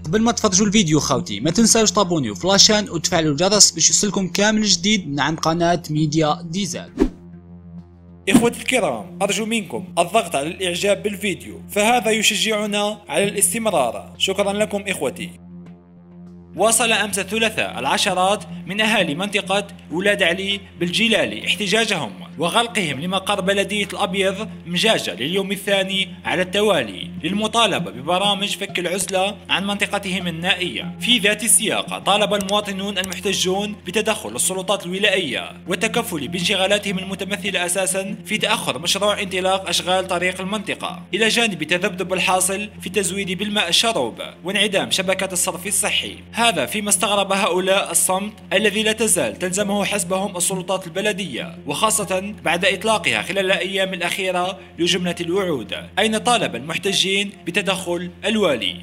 قبل ما تفرجوا الفيديو خاوتي ما تنساوش تابونيو في لاشين وتفعلوا الجرس باش يوصلكم كامل جديد من عند قناة ميديا ديزل. إخوتي الكرام، أرجو منكم الضغط على الإعجاب بالفيديو، فهذا يشجعنا على الاستمرار. شكرا لكم إخوتي. واصل أمس الثلاثاء العشرات من أهالي منطقة ولاد علي بالجلالي احتجاجهم وغلقهم لمقر بلدية الأبيض مجاجة لليوم الثاني على التوالي للمطالبة ببرامج فك العزلة عن منطقتهم النائية. في ذات السياق طالب المواطنون المحتجون بتدخل السلطات الولائية والتكفل بانشغالاتهم المتمثلة أساسا في تأخر مشروع انطلاق أشغال طريق المنطقة، إلى جانب التذبذب الحاصل في التزويد بالماء الشروب وانعدام شبكة الصرف الصحي. هذا فيما استغرب هؤلاء الصمت الذي لا تزال تلزمه حسبهم السلطات البلدية، وخاصة بعد إطلاقها خلال الأيام الأخيرة لجملة الوعود. أين طالب المحتجين بتدخل الوالي؟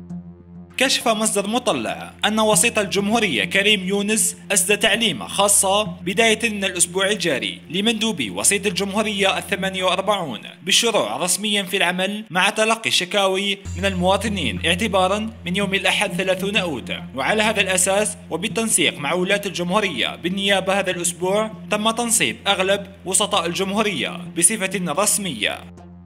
كشف مصدر مطلع أن وسيط الجمهورية كريم يونس أسدى تعليمة خاصة بداية من الأسبوع الجاري لمندوبي وسيط الجمهورية 48 بالشروع رسميا في العمل مع تلقي الشكاوي من المواطنين اعتبارا من يوم الأحد 30 أوت. وعلى هذا الأساس وبالتنسيق مع ولاة الجمهورية بالنيابة هذا الأسبوع تم تنصيب أغلب وسطاء الجمهورية بصفة رسمية.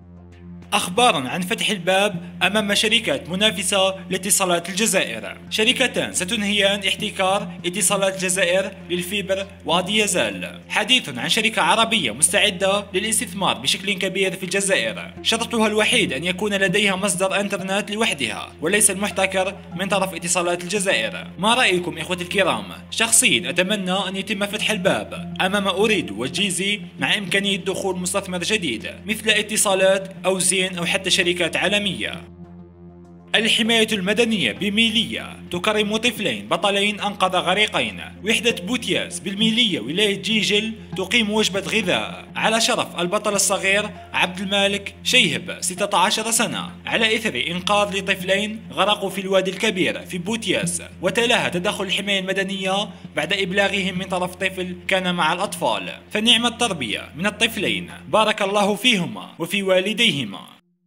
أخبار عن فتح الباب أمام شركات منافسة لاتصالات الجزائر. شركتان ستنهيان احتكار اتصالات الجزائر للفيبر وديازال. حديث عن شركة عربية مستعدة للاستثمار بشكل كبير في الجزائر، شرطها الوحيد أن يكون لديها مصدر انترنت لوحدها وليس المحتكر من طرف اتصالات الجزائر. ما رأيكم إخوتي الكرام؟ شخصيا أتمنى أن يتم فتح الباب أمام أريد وجيزي مع إمكانية دخول مستثمر جديد مثل اتصالات أو زين أو حتى شركات عالمية. الحماية المدنية بميلية تكرم طفلين بطلين أنقذ غريقين. وحدة بوتياس بالميلية ولاية جيجل تقيم وجبة غذاء على شرف البطل الصغير عبد المالك شيهب 16 سنة على إثر إنقاذ لطفلين غرقوا في الوادي الكبير في بوتياس، وتلاها تدخل الحماية المدنية بعد إبلاغهم من طرف طفل كان مع الأطفال. فنعم التربية من الطفلين، بارك الله فيهما وفي والديهما.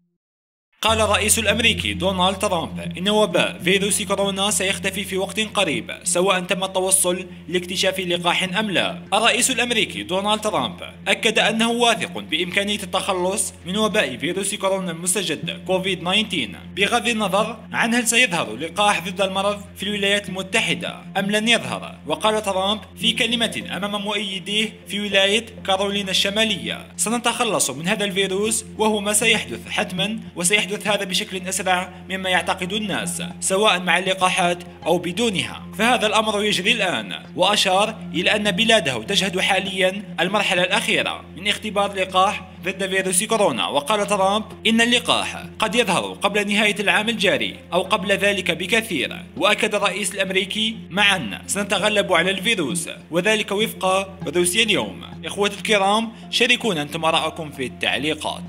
قال الرئيس الأمريكي دونالد ترامب إن وباء فيروس كورونا سيختفي في وقت قريب سواء تم التوصل لاكتشاف لقاح أم لا. الرئيس الأمريكي دونالد ترامب أكد أنه واثق بإمكانية التخلص من وباء فيروس كورونا المستجد كوفيد 19 بغض النظر عن هل سيظهر لقاح ضد المرض في الولايات المتحدة أم لن يظهر. وقال ترامب في كلمة أمام مؤيديه في ولاية كارولينا الشمالية: سنتخلص من هذا الفيروس وهو ما سيحدث حتما، وسيحدث هذا بشكل أسرع مما يعتقد الناس سواء مع اللقاحات أو بدونها، فهذا الأمر يجري الآن. وأشار إلى أن بلاده تشهد حاليا المرحلة الأخيرة من اختبار لقاح ضد فيروس كورونا. وقال ترامب إن اللقاح قد يظهر قبل نهاية العام الجاري أو قبل ذلك بكثير. وأكد الرئيس الأمريكي: معا سنتغلب على الفيروس، وذلك وفق روسيا اليوم. إخوتي الكرام، شاركونا أنتم آراءكم في التعليقات.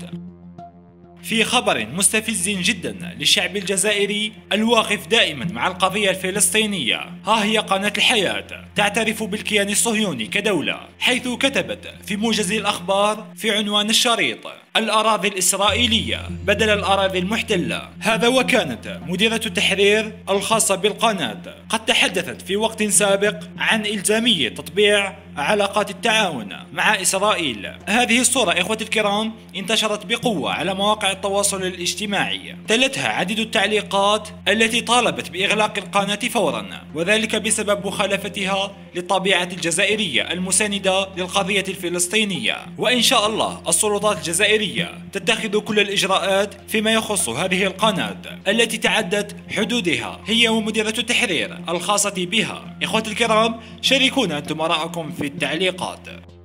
في خبر مستفز جدا للشعب الجزائري الواقف دائما مع القضية الفلسطينية، ها هي قناة الحياة تعترف بالكيان الصهيوني كدولة، حيث كتبت في موجز الأخبار في عنوان الشريط: الأراضي الإسرائيلية بدل الأراضي المحتلة. هذا وكانت مديرة التحرير الخاصة بالقناة قد تحدثت في وقت سابق عن إلزامية تطبيع علاقات التعاون مع إسرائيل. هذه الصورة إخوتي الكرام انتشرت بقوة على مواقع التواصل الاجتماعي، تلتها عديد التعليقات التي طالبت بإغلاق القناة فورا، وذلك بسبب مخالفتها للطبيعة الجزائرية المساندة للقضية الفلسطينية. وإن شاء الله السلطات الجزائرية تتخذ كل الإجراءات فيما يخص هذه القناة التي تعدت حدودها هي ومديرة التحرير الخاصة بها. إخوتي الكرام، شاركونا أنتم آراءكم في التعليقات.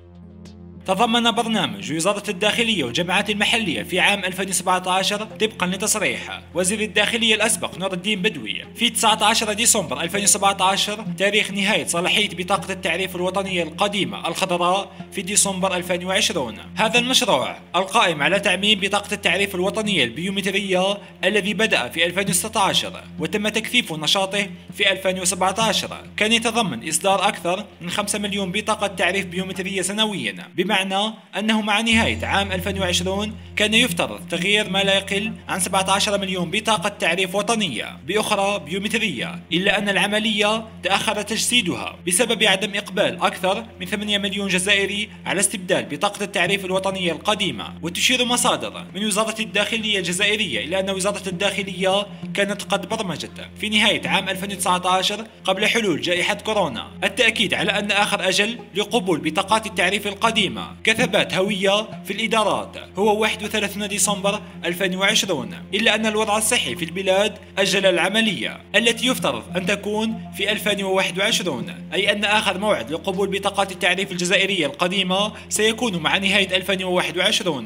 تضمن برنامج وزارة الداخلية والجماعات المحلية في عام 2017 طبقا لتصريح وزير الداخلية الأسبق نور الدين بدوي في 19 ديسمبر 2017 تاريخ نهاية صلاحية بطاقة التعريف الوطنية القديمة الخضراء في ديسمبر 2020. هذا المشروع القائم على تعميم بطاقة التعريف الوطنية البيومترية الذي بدأ في 2016 وتم تكثيف نشاطه في 2017 كان يتضمن إصدار أكثر من 5 مليون بطاقة تعريف بيومترية سنويا، بمعنى أنه مع نهاية عام 2020 كان يفترض تغيير ما لا يقل عن 17 مليون بطاقة تعريف وطنية بأخرى بيومترية، إلا أن العملية تأخر تجسيدها بسبب عدم إقبال أكثر من 8 مليون جزائري على استبدال بطاقة التعريف الوطنية القديمة. وتشير مصادر من وزارة الداخلية الجزائرية إلى أن وزارة الداخلية كانت قد برمجت في نهاية عام 2019 قبل حلول جائحة كورونا التأكيد على أن آخر أجل لقبول بطاقات التعريف القديمة كثبات هوية في الإدارات هو 31 ديسمبر 2020، إلا أن الوضع الصحي في البلاد أجل العملية التي يفترض أن تكون في 2021، أي أن آخر موعد لقبول بطاقات التعريف الجزائرية القديمة سيكون مع نهاية 2021.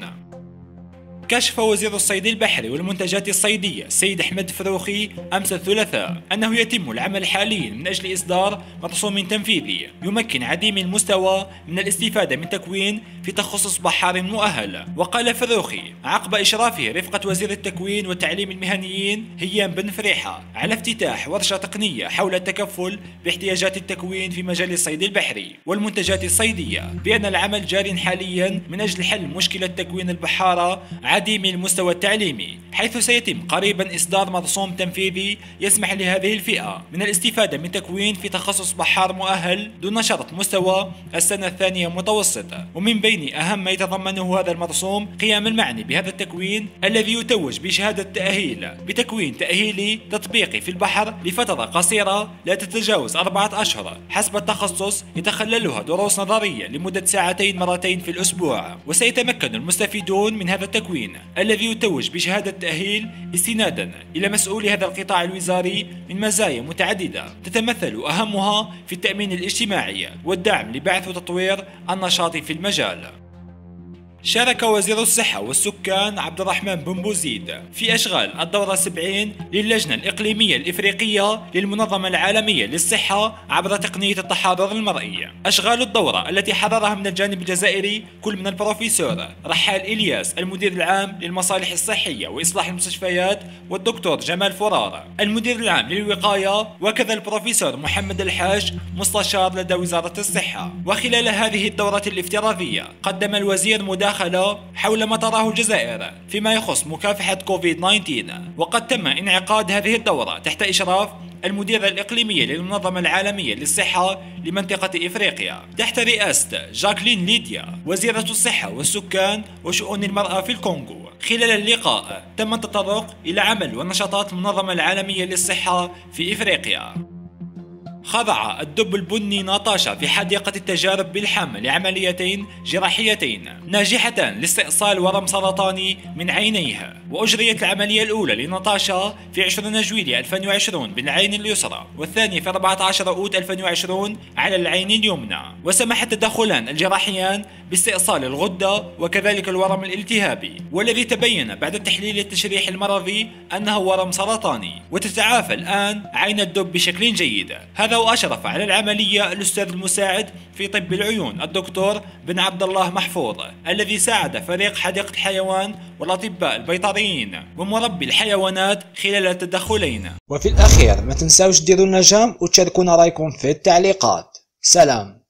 كشف وزير الصيد البحري والمنتجات الصيدية السيد أحمد فروخي أمس الثلاثاء أنه يتم العمل حاليا من أجل إصدار مرسوم تنفيذي يمكن عديم المستوى من الاستفادة من تكوين في تخصص بحار مؤهل. وقال فروخي عقب إشرافه رفقة وزير التكوين والتعليم المهنيين هيام بن فريحة على افتتاح ورشة تقنية حول التكفل باحتياجات التكوين في مجال الصيد البحري والمنتجات الصيدية، بأن العمل جار حاليا من أجل حل مشكلة تكوين البحارة عديم المستوى التعليمي، حيث سيتم قريبا إصدار مرسوم تنفيذي يسمح لهذه الفئة من الاستفادة من تكوين في تخصص بحار مؤهل دون شرط مستوى السنة الثانية متوسطة. ومن بين أهم ما يتضمنه هذا المرسوم قيام المعني بهذا التكوين الذي يتوج بشهادة تأهيل بتكوين تأهيلي تطبيقي في البحر لفترة قصيرة لا تتجاوز 4 أشهر حسب التخصص، يتخللها دروس نظرية لمدة 2 ساعات مرتين في الأسبوع. وسيتمكن المستفيدون من هذا التكوين الذي يتوج بشهادة تأهيل استنادا إلى مسؤولي هذا القطاع الوزاري من مزايا متعددة تتمثل أهمها في التأمين الاجتماعي والدعم لبعث وتطوير النشاط في المجال. شارك وزير الصحة والسكان عبد الرحمن بن بوزيد في أشغال الدورة 70 للجنة الإقليمية الإفريقية للمنظمة العالمية للصحة عبر تقنية التحاضر المرئي. أشغال الدورة التي حضرها من الجانب الجزائري كل من البروفيسور رحال إلياس المدير العام للمصالح الصحية وإصلاح المستشفيات، والدكتور جمال فرار المدير العام للوقاية، وكذا البروفيسور محمد الحاج مستشار لدى وزارة الصحة. وخلال هذه الدورة الافتراضية قدم الوزير مداخلة حول ما تراه الجزائر فيما يخص مكافحة كوفيد-19، وقد تم انعقاد هذه الدورة تحت إشراف المديرة الإقليمية للمنظمة العالمية للصحة لمنطقة إفريقيا تحت رئاسة جاكلين ليديا وزيرة الصحة والسكان وشؤون المرأة في الكونغو. خلال اللقاء تم التطرق إلى عمل ونشاطات المنظمة العالمية للصحة في إفريقيا. خضع الدب البني ناتاشا في حديقة التجارب بالحمى لعمليتين جراحيتين ناجحتان لاستئصال ورم سرطاني من عينيها، وأجريت العملية الأولى لناتاشا في 20 جويلية 2020 بالعين اليسرى، والثانية في 14 أوت 2020 على العين اليمنى. وسمح التدخلان الجراحيان باستئصال الغدة وكذلك الورم الالتهابي، والذي تبين بعد التحليل التشريحي المرضي أنه ورم سرطاني، وتتعافى الآن عين الدب بشكل جيد. هذا وأشرف على العملية الأستاذ المساعد في طب العيون الدكتور بن عبد الله محفوظ الذي ساعد فريق حديقة الحيوان والأطباء البيطريين ومربي الحيوانات خلال التدخلين. وفي الأخير ما تنساوش ديروا لنا جام وتشاركونا رايكم في التعليقات. سلام.